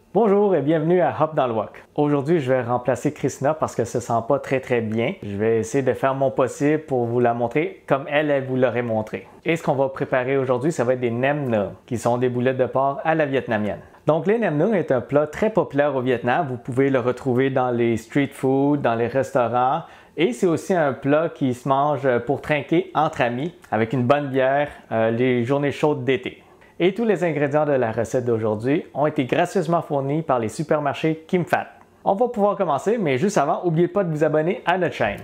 Bonjour et bienvenue à Hop dans le Wok. Aujourd'hui, je vais remplacer Christina parce qu'elle se sent pas très bien. Je vais essayer de faire mon possible pour vous la montrer comme elle vous l'aurait montré. Et ce qu'on va préparer aujourd'hui, ça va être des nem nung, qui sont des boulettes de porc à la vietnamienne. Donc les nem nung est un plat très populaire au Vietnam. Vous pouvez le retrouver dans les street food, dans les restaurants. Et c'est aussi un plat qui se mange pour trinquer entre amis avec une bonne bière les journées chaudes d'été. Et tous les ingrédients de la recette d'aujourd'hui ont été gracieusement fournis par les supermarchés Kim Phat. On va pouvoir commencer, mais juste avant, n'oubliez pas de vous abonner à notre chaîne.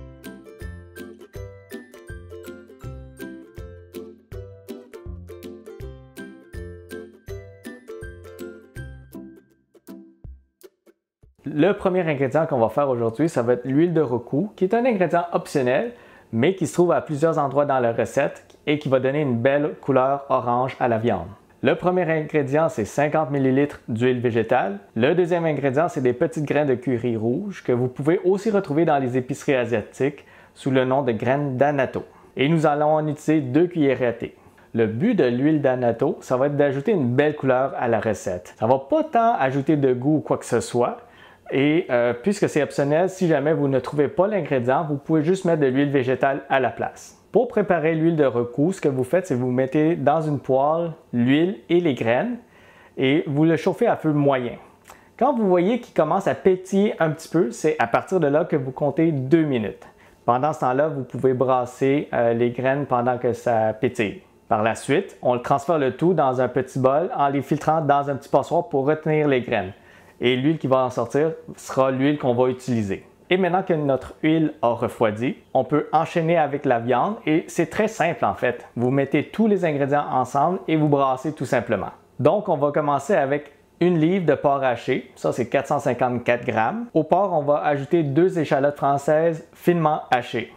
Le premier ingrédient qu'on va faire aujourd'hui, ça va être l'huile de rocou, qui est un ingrédient optionnel, mais qui se trouve à plusieurs endroits dans la recette et qui va donner une belle couleur orange à la viande. Le premier ingrédient, c'est 50 ml d'huile végétale. Le deuxième ingrédient, c'est des petites graines de curry rouge que vous pouvez aussi retrouver dans les épiceries asiatiques sous le nom de graines d'annatto. Et nous allons en utiliser 2 cuillères à thé. Le but de l'huile d'annatto, ça va être d'ajouter une belle couleur à la recette. Ça ne va pas tant ajouter de goût ou quoi que ce soit. Et puisque c'est optionnel, si jamais vous ne trouvez pas l'ingrédient, vous pouvez juste mettre de l'huile végétale à la place. Pour préparer l'huile de rocou, ce que vous faites, c'est que vous mettez dans une poêle l'huile et les graines et vous le chauffez à feu moyen. Quand vous voyez qu'il commence à pétiller un petit peu, c'est à partir de là que vous comptez 2 minutes. Pendant ce temps-là, vous pouvez brasser les graines pendant que ça pétille. Par la suite, on le transfère le tout dans un petit bol en les filtrant dans un petit passoire pour retenir les graines. Et l'huile qui va en sortir sera l'huile qu'on va utiliser. Et maintenant que notre huile a refroidi, on peut enchaîner avec la viande et c'est très simple en fait. Vous mettez tous les ingrédients ensemble et vous brassez tout simplement. Donc on va commencer avec 1 livre de porc haché, ça c'est 454 grammes. Au porc, on va ajouter 2 échalotes françaises finement hachées.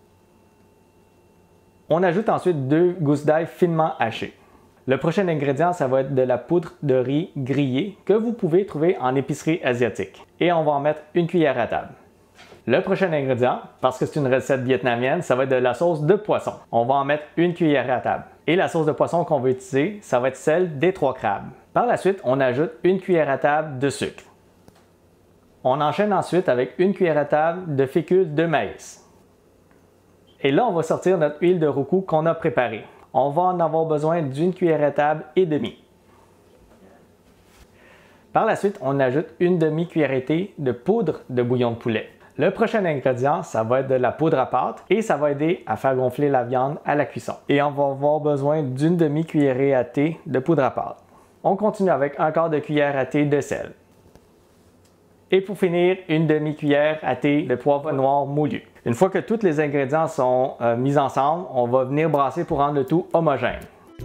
On ajoute ensuite 2 gousses d'ail finement hachées. Le prochain ingrédient, ça va être de la poudre de riz grillée que vous pouvez trouver en épicerie asiatique. Et on va en mettre 1 cuillère à table. Le prochain ingrédient, parce que c'est une recette vietnamienne, ça va être de la sauce de poisson. On va en mettre 1 cuillère à table. Et la sauce de poisson qu'on va utiliser, ça va être celle des 3 crabes. Par la suite, on ajoute 1 cuillère à table de sucre. On enchaîne ensuite avec 1 cuillère à table de fécule de maïs. Et là, on va sortir notre huile de rocou qu'on a préparée. On va en avoir besoin d'1 cuillère à table et demie. Par la suite, on ajoute 1 demi-cuillère à thé de poudre de bouillon de poulet. Le prochain ingrédient, ça va être de la poudre à pâte et ça va aider à faire gonfler la viande à la cuisson. Et on va avoir besoin d'1 demi-cuillerée à thé de poudre à pâte. On continue avec 1/4 de cuillère à thé de sel. Et pour finir, 1 demi-cuillère à thé de poivre noir moulu. Une fois que tous les ingrédients sont mis ensemble, on va venir brasser pour rendre le tout homogène.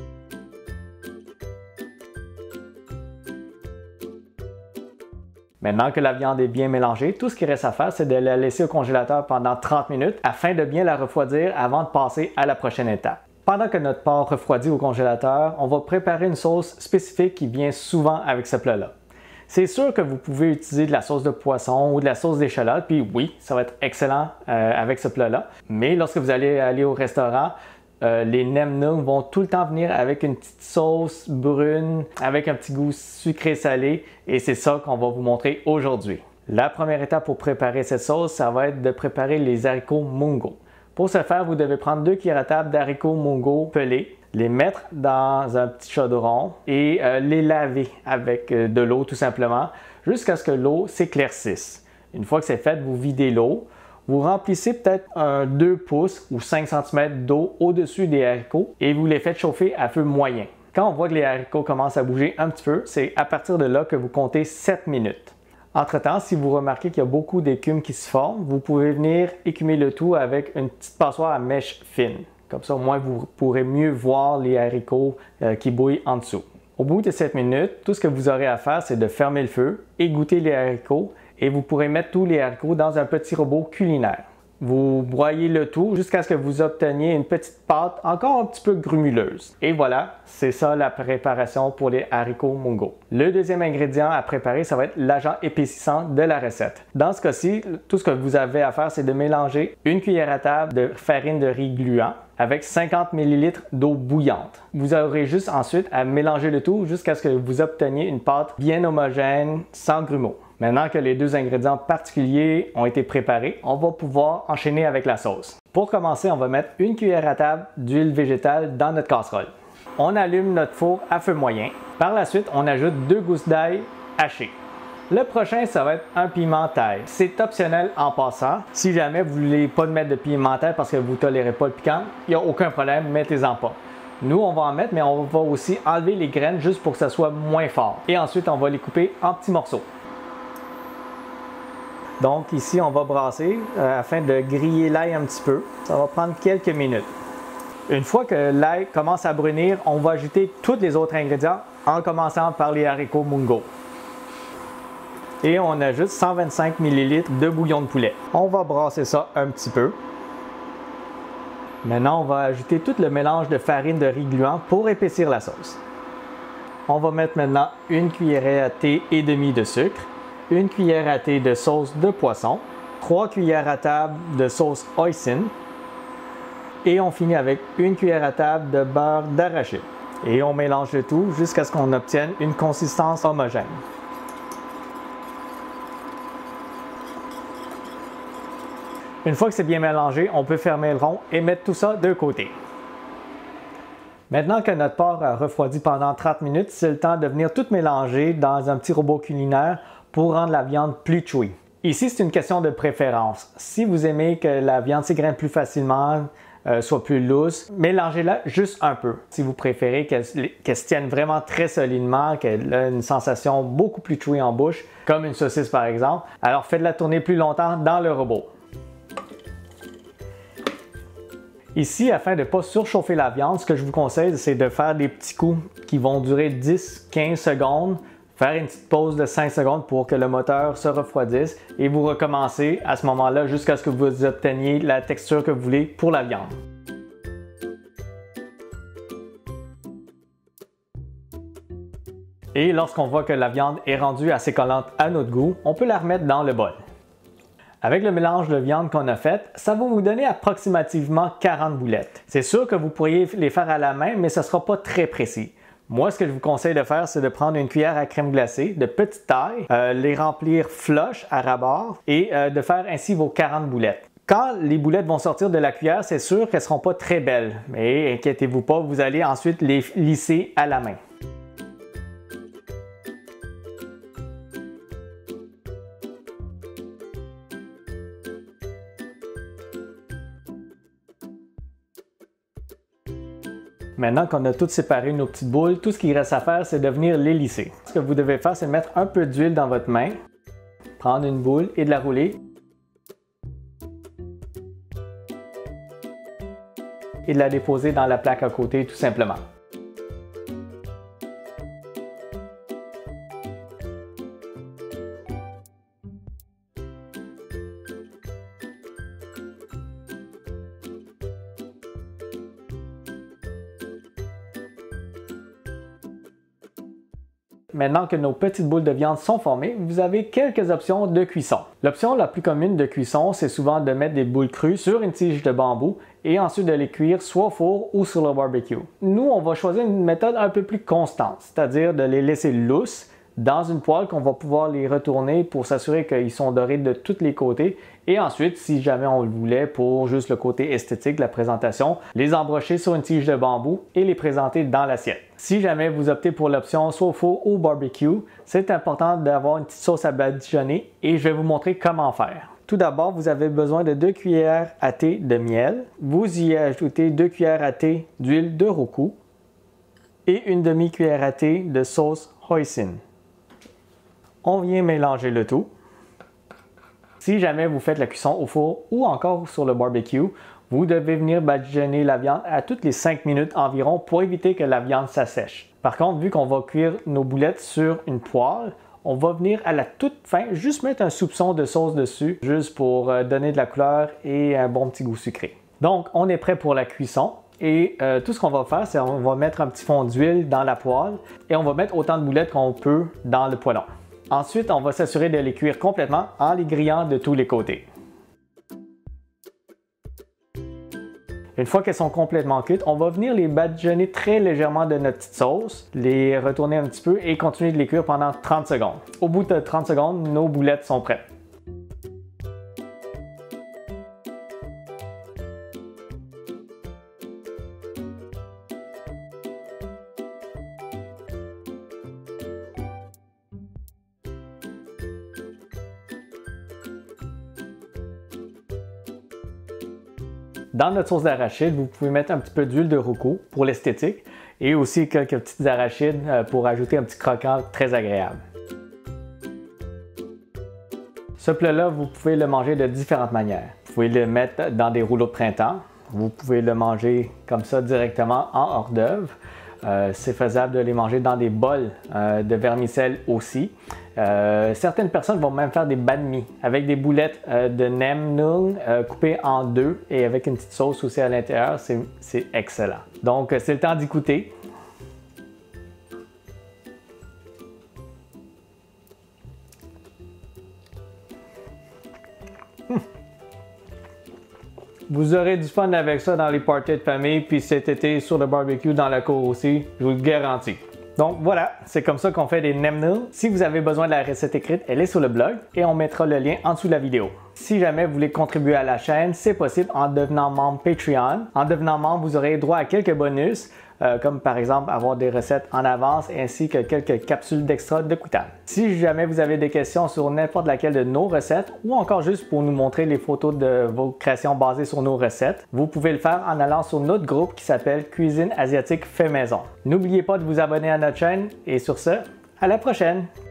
Maintenant que la viande est bien mélangée, tout ce qui reste à faire, c'est de la laisser au congélateur pendant 30 minutes afin de bien la refroidir avant de passer à la prochaine étape. Pendant que notre porc refroidit au congélateur, on va préparer une sauce spécifique qui vient souvent avec ce plat-là. C'est sûr que vous pouvez utiliser de la sauce de poisson ou de la sauce d'échalote, puis oui, ça va être excellent avec ce plat-là. Mais lorsque vous allez aller au restaurant, les nem nung vont tout le temps venir avec une petite sauce brune, avec un petit goût sucré-salé, et c'est ça qu'on va vous montrer aujourd'hui. La première étape pour préparer cette sauce, ça va être de préparer les haricots mungo. Pour ce faire, vous devez prendre 2 cuillères à table d'haricots mungo pelés, les mettre dans un petit chaudron et les laver avec de l'eau tout simplement jusqu'à ce que l'eau s'éclaircisse. Une fois que c'est fait, vous videz l'eau. Vous remplissez peut-être un 2 pouces ou 5 cm d'eau au-dessus des haricots et vous les faites chauffer à feu moyen. Quand on voit que les haricots commencent à bouger un petit peu, c'est à partir de là que vous comptez 7 minutes. Entre-temps, si vous remarquez qu'il y a beaucoup d'écume qui se forme, vous pouvez venir écumer le tout avec une petite passoire à mèche fine. Comme ça, au moins, vous pourrez mieux voir les haricots qui bouillent en dessous. Au bout de 7 minutes, tout ce que vous aurez à faire, c'est de fermer le feu, égoutter les haricots et vous pourrez mettre tous les haricots dans un petit robot culinaire. Vous broyez le tout jusqu'à ce que vous obteniez une petite pâte encore un petit peu grumeluleuse. Et voilà, c'est ça la préparation pour les haricots mungo. Le deuxième ingrédient à préparer, ça va être l'agent épaississant de la recette. Dans ce cas-ci, tout ce que vous avez à faire, c'est de mélanger 1 cuillère à table de farine de riz gluant avec 50 ml d'eau bouillante. Vous aurez juste ensuite à mélanger le tout jusqu'à ce que vous obteniez une pâte bien homogène, sans grumeaux. Maintenant que les deux ingrédients particuliers ont été préparés, on va pouvoir enchaîner avec la sauce. Pour commencer, on va mettre une cuillère à table d'huile végétale dans notre casserole. On allume notre four à feu moyen. Par la suite, on ajoute 2 gousses d'ail hachées. Le prochain, ça va être un piment taille. C'est optionnel en passant. Si jamais vous ne voulez pas mettre de piment taille parce que vous ne tolérez pas le piquant, il n'y a aucun problème, mettez-en pas. Nous, on va en mettre, mais on va aussi enlever les graines juste pour que ça soit moins fort. Et ensuite, on va les couper en petits morceaux. Donc ici, on va brasser afin de griller l'ail un petit peu. Ça va prendre quelques minutes. Une fois que l'ail commence à brunir, on va ajouter tous les autres ingrédients en commençant par les haricots mungo. Et on ajoute 125 ml de bouillon de poulet. On va brasser ça un petit peu. Maintenant, on va ajouter tout le mélange de farine de riz gluant pour épaissir la sauce. On va mettre maintenant une cuillerée à thé et demie de sucre, une cuillère à thé de sauce de poisson, 3 cuillères à table de sauce hoisin et on finit avec une cuillère à table de beurre d'arachide. Et on mélange le tout jusqu'à ce qu'on obtienne une consistance homogène. Une fois que c'est bien mélangé, on peut fermer le rond et mettre tout ça de côté. Maintenant que notre porc a refroidi pendant 30 minutes, c'est le temps de venir tout mélanger dans un petit robot culinaire pour rendre la viande plus chewy. Ici, c'est une question de préférence. Si vous aimez que la viande s'égrène plus facilement, soit plus lousse, mélangez-la juste un peu. Si vous préférez qu'elle se tienne vraiment très solidement, qu'elle ait une sensation beaucoup plus chewy en bouche, comme une saucisse par exemple, alors faites-la tourner plus longtemps dans le robot. Ici, afin de ne pas surchauffer la viande, ce que je vous conseille, c'est de faire des petits coups qui vont durer 10-15 secondes, faire une petite pause de 5 secondes pour que le moteur se refroidisse et vous recommencez à ce moment-là jusqu'à ce que vous obteniez la texture que vous voulez pour la viande. Et lorsqu'on voit que la viande est rendue assez collante à notre goût, on peut la remettre dans le bol. Avec le mélange de viande qu'on a fait, ça va vous donner approximativement 40 boulettes. C'est sûr que vous pourriez les faire à la main, mais ce ne sera pas très précis. Moi, ce que je vous conseille de faire, c'est de prendre une cuillère à crème glacée de petite taille, les remplir flush à ras-bord et de faire ainsi vos 40 boulettes. Quand les boulettes vont sortir de la cuillère, c'est sûr qu'elles ne seront pas très belles, mais inquiétez-vous pas, vous allez ensuite les lisser à la main. Maintenant qu'on a tout séparé nos petites boules, tout ce qu'il reste à faire, c'est de venir les lisser. Ce que vous devez faire, c'est mettre un peu d'huile dans votre main, prendre une boule et de la rouler. Et de la déposer dans la plaque à côté, tout simplement. Maintenant que nos petites boules de viande sont formées, vous avez quelques options de cuisson. L'option la plus commune de cuisson, c'est souvent de mettre des boules crues sur une tige de bambou et ensuite de les cuire soit au four ou sur le barbecue. Nous, on va choisir une méthode un peu plus constante, c'est-à-dire de les laisser lousses dans une poêle qu'on va pouvoir les retourner pour s'assurer qu'ils sont dorés de tous les côtés. Et ensuite, si jamais on le voulait pour juste le côté esthétique de la présentation, les embrocher sur une tige de bambou et les présenter dans l'assiette. Si jamais vous optez pour l'option soit au four ou barbecue, c'est important d'avoir une petite sauce à badigeonner et je vais vous montrer comment faire. Tout d'abord, vous avez besoin de 2 cuillères à thé de miel. Vous y ajoutez 2 cuillères à thé d'huile de roku et une demi-cuillère à thé de sauce hoisin. On vient mélanger le tout. Si jamais vous faites la cuisson au four ou encore sur le barbecue, vous devez venir badigeonner la viande à toutes les 5 minutes environ pour éviter que la viande s'assèche. Par contre, vu qu'on va cuire nos boulettes sur une poêle, on va venir à la toute fin juste mettre un soupçon de sauce dessus, juste pour donner de la couleur et un bon petit goût sucré. Donc, on est prêt pour la cuisson. Et tout ce qu'on va faire, c'est qu'on va mettre un petit fond d'huile dans la poêle et on va mettre autant de boulettes qu'on peut dans le poêlon. Ensuite, on va s'assurer de les cuire complètement en les grillant de tous les côtés. Une fois qu'elles sont complètement cuites, on va venir les badigeonner très légèrement de notre petite sauce, les retourner un petit peu et continuer de les cuire pendant 30 secondes. Au bout de 30 secondes, nos boulettes sont prêtes. Dans notre sauce d'arachide, vous pouvez mettre un petit peu d'huile de roucou pour l'esthétique et aussi quelques petites arachides pour ajouter un petit croquant très agréable. Ce plat-là, vous pouvez le manger de différentes manières. Vous pouvez le mettre dans des rouleaux de printemps. Vous pouvez le manger comme ça directement en hors d'œuvre. C'est faisable de les manger dans des bols de vermicelle aussi. Certaines personnes vont même faire des banh mi avec des boulettes de nem nung coupées en deux et avec une petite sauce aussi à l'intérieur. C'est excellent. Donc, c'est le temps d'y goûter. Vous aurez du fun avec ça dans les parties de famille, puis cet été sur le barbecue dans la cour aussi, je vous le garantis. Donc voilà, c'est comme ça qu'on fait des nem noodles. Si vous avez besoin de la recette écrite, elle est sur le blog et on mettra le lien en dessous de la vidéo. Si jamais vous voulez contribuer à la chaîne, c'est possible en devenant membre Patreon. En devenant membre, vous aurez droit à quelques bonus, comme par exemple avoir des recettes en avance ainsi que quelques capsules d'extra de Quicktime. Si jamais vous avez des questions sur n'importe laquelle de nos recettes ou encore juste pour nous montrer les photos de vos créations basées sur nos recettes, vous pouvez le faire en allant sur notre groupe qui s'appelle Cuisine asiatique fait maison. N'oubliez pas de vous abonner à notre chaîne et sur ce, à la prochaine!